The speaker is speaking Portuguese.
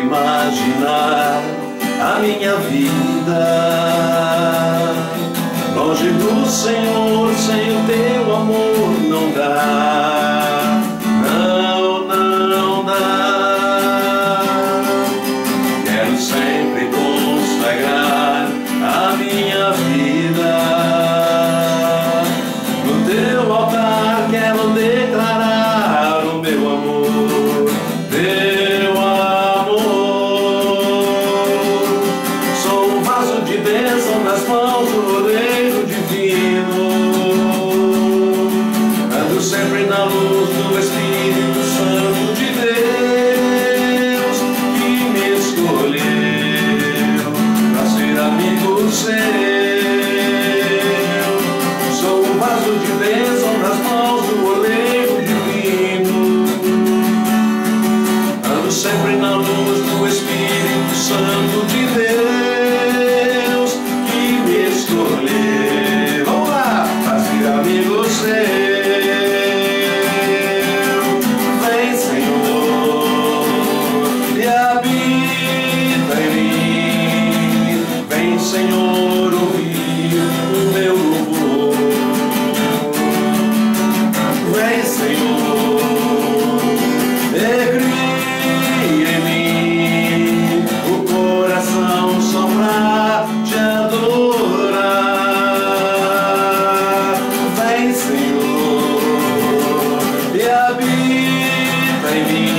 imaginar a minha vida longe do Senhor, sem o teu amor não dá, não dá. Quero sempre consagrar a minha vida no teu altar, quero declarar o meu amor, teu amor. Sou um vaso de bênção nas mãos do oleiro divino, ando sempre na luz do Espírito Santo de Deus, que me escolheu para ser amigo seu. Sou um vaso de bênção nas mãos do oleiro divino, ando sempre na luz do Espírito Santo de Deus, que me escolheu, vamos lá, para ser amigo seu. Vem, Senhor, e habita em mim. Vem, Senhor, ouvir o meu louvor. Vem, Senhor, e cria em mim o coração só pra te adorar. Vem, Senhor, e habita em mim.